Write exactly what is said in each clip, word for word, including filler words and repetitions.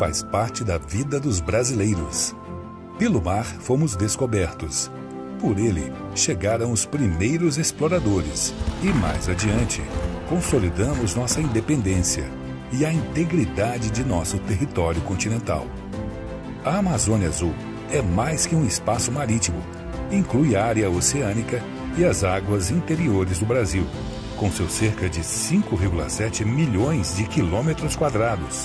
faz parte da vida dos brasileiros. Pelo mar fomos descobertos. Por ele chegaram os primeiros exploradores e, mais adiante, consolidamos nossa independência e a integridade de nosso território continental. A Amazônia Azul é mais que um espaço marítimo, inclui a área oceânica e as águas interiores do Brasil, com seus cerca de cinco vírgula sete milhões de quilômetros quadrados.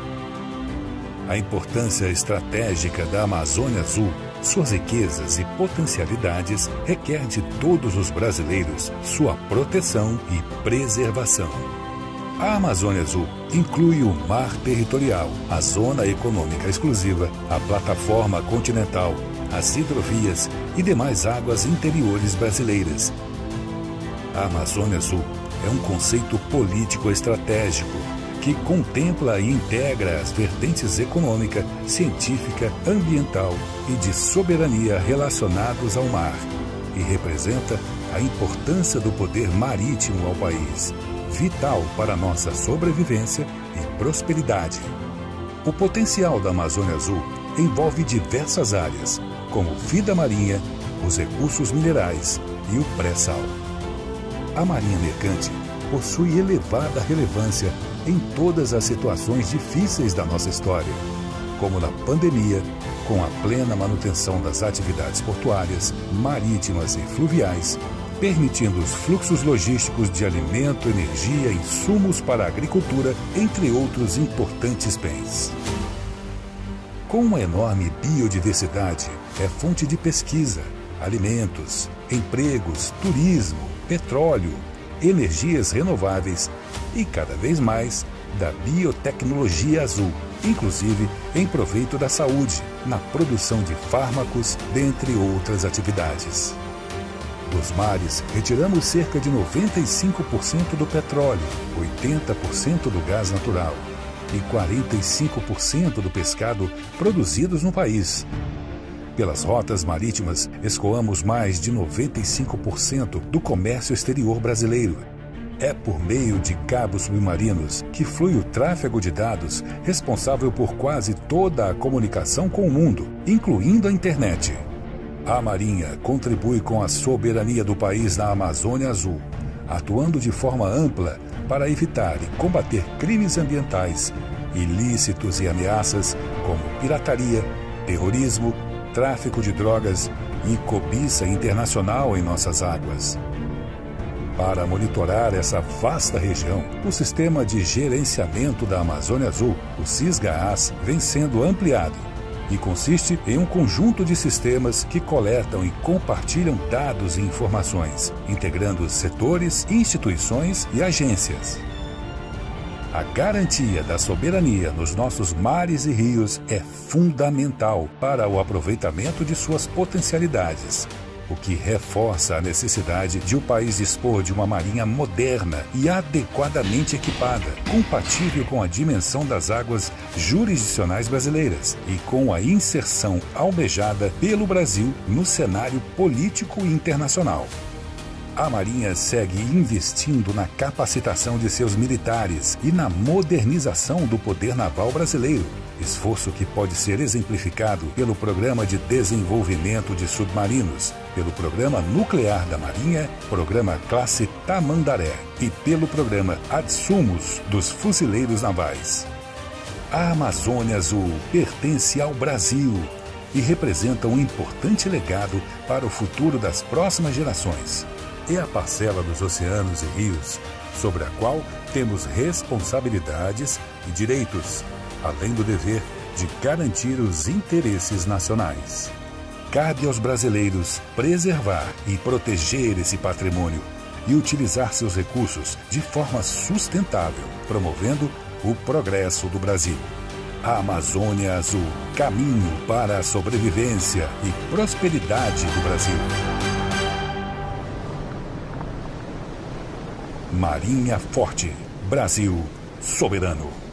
A importância estratégica da Amazônia Azul, suas riquezas e potencialidades requer de todos os brasileiros sua proteção e preservação. A Amazônia Azul inclui o mar territorial, a zona econômica exclusiva, a plataforma continental, as hidrovias e demais águas interiores brasileiras. A Amazônia Azul é um conceito político estratégico que contempla e integra as vertentes econômica, científica, ambiental e de soberania relacionados ao mar e representa a importância do poder marítimo ao país, vital para nossa sobrevivência e prosperidade. O potencial da Amazônia Azul envolve diversas áreas, como vida marinha, os recursos minerais e o pré-sal. A marinha mercante possui elevada relevância em todas as situações difíceis da nossa história, como na pandemia, com a plena manutenção das atividades portuárias, marítimas e fluviais, permitindo os fluxos logísticos de alimento, energia, insumos para a agricultura, entre outros importantes bens. Com uma enorme biodiversidade, é fonte de pesquisa, alimentos, empregos, turismo, petróleo, energias renováveis e, cada vez mais, da biotecnologia azul, inclusive em proveito da saúde, na produção de fármacos, dentre outras atividades. Dos mares, retiramos cerca de noventa e cinco por cento do petróleo, oitenta por cento do gás natural e quarenta e cinco por cento do pescado produzidos no país. Pelas rotas marítimas, escoamos mais de noventa e cinco por cento do comércio exterior brasileiro. É por meio de cabos submarinos que flui o tráfego de dados responsável por quase toda a comunicação com o mundo, incluindo a internet. A Marinha contribui com a soberania do país na Amazônia Azul, atuando de forma ampla para evitar e combater crimes ambientais, ilícitos e ameaças como pirataria, terrorismo, tráfico de drogas e cobiça internacional em nossas águas. Para monitorar essa vasta região, o Sistema de Gerenciamento da Amazônia Azul, o SISGAAS, vem sendo ampliado e consiste em um conjunto de sistemas que coletam e compartilham dados e informações, integrando setores, instituições e agências. A garantia da soberania nos nossos mares e rios é fundamental para o aproveitamento de suas potencialidades, o que reforça a necessidade de o país dispor de uma marinha moderna e adequadamente equipada, compatível com a dimensão das águas jurisdicionais brasileiras e com a inserção almejada pelo Brasil no cenário político internacional. A Marinha segue investindo na capacitação de seus militares e na modernização do poder naval brasileiro, esforço que pode ser exemplificado pelo Programa de Desenvolvimento de Submarinos, pelo Programa Nuclear da Marinha, Programa Classe Tamandaré e pelo Programa Adsumos dos Fuzileiros Navais. A Amazônia Azul pertence ao Brasil e representa um importante legado para o futuro das próximas gerações. É a parcela dos oceanos e rios sobre a qual temos responsabilidades e direitos, além do dever de garantir os interesses nacionais. Cabe aos brasileiros preservar e proteger esse patrimônio e utilizar seus recursos de forma sustentável, promovendo o progresso do Brasil. A Amazônia Azul, caminho para a sobrevivência e prosperidade do Brasil. Marinha Forte, Brasil soberano.